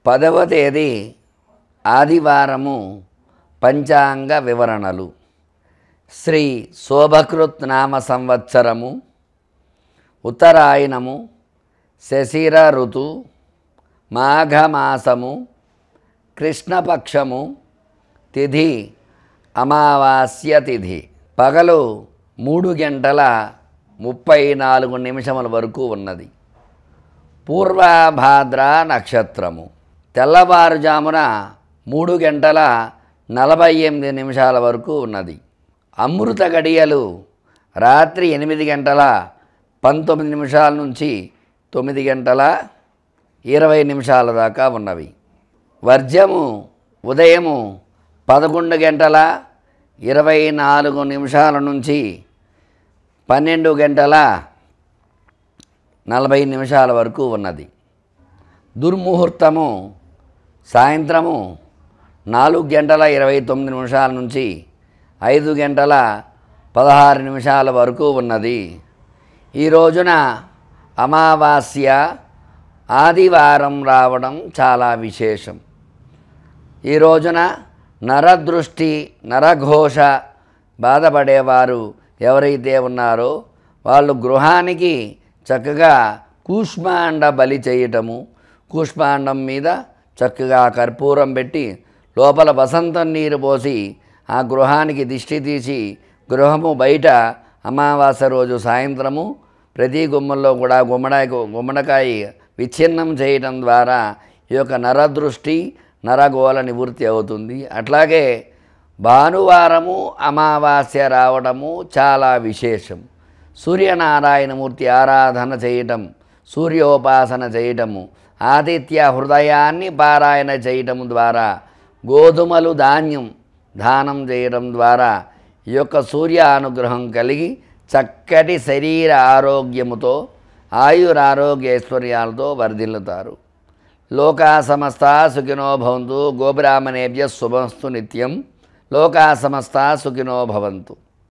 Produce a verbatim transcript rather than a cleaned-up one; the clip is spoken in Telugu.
పదవ తేదీ ఆదివారము పంచాంగ వివరణలు. శ్రీ శోభకృత్ నామ సంవత్సరము, ఉత్తరాయణము, శశిర ఋతు, మాఘమాసము, కృష్ణపక్షము, తిథి అమావాస్య తిథి. పగలు మూడు గంటల ముప్పై నాలుగు నిమిషముల వరకు ఉన్నది. పూర్వభాద్ర నక్షత్రము తెల్లవారుజామున మూడు గంటల నలభై ఎనిమిది నిమిషాల వరకు ఉన్నది. అమృత గడియలు రాత్రి ఎనిమిది గంటల పంతొమ్మిది నిమిషాల నుంచి తొమ్మిది గంటల ఇరవై నిమిషాల దాకా ఉన్నవి. వర్జము ఉదయము పదకొండు గంటల ఇరవై నాలుగు నిమిషాల నుంచి పన్నెండు గంటల నలభై నిమిషాల వరకు ఉన్నది. దుర్ముహూర్తము సాయంత్రము నాలుగు గంటల ఇరవై తొమ్మిది నిమిషాల నుంచి ఐదు గంటల పదహారు నిమిషాల వరకు ఉన్నది. ఈ రోజున అమావాస్య ఆదివారం రావడం చాలా విశేషం. ఈ రోజున నరదృష్టి నరఘోష బాధపడేవారు ఎవరైతే ఉన్నారో వాళ్ళు గృహానికి చక్కగా కూష్మాండ బలి చేయటము, కూష్మాండం మీద చక్కగా కర్పూరం పెట్టి లోపల వసంతం నీరు పోసి ఆ గృహానికి దిష్టి తీసి గృహము బయట అమావాస్య రోజు సాయంత్రము ప్రతి గుమ్మంలో కూడా గుమ్మడాయ గుమ్మడికాయ విచ్ఛిన్నం చేయటం ద్వారా ఈ యొక్క నరదృష్టి నరగోళ నివృత్తి అవుతుంది. అట్లాగే భానువారము అమావాస్య రావడము చాలా విశేషం. సూర్యనారాయణమూర్తి ఆరాధన చేయటం, సూర్యోపాసన చేయటము, ఆదిత్య హృదయాన్ని పారాయణ చేయటం ద్వారా, గోధుమలు ధాన్యం దానం చేయడం ద్వారా ఈ యొక్క సూర్య అనుగ్రహం కలిగి చక్కటి శరీర ఆరోగ్యముతో ఆయురారోగ్యైశ్వర్యాలతో వర్ధిల్లుతారు. లోకా సమస్తా సుఖినో భవంతు. గోబ్రాహ్మణేభ్యః శుభమస్తు నిత్యం. లోకా సమస్తా సుఖినో భవంతు.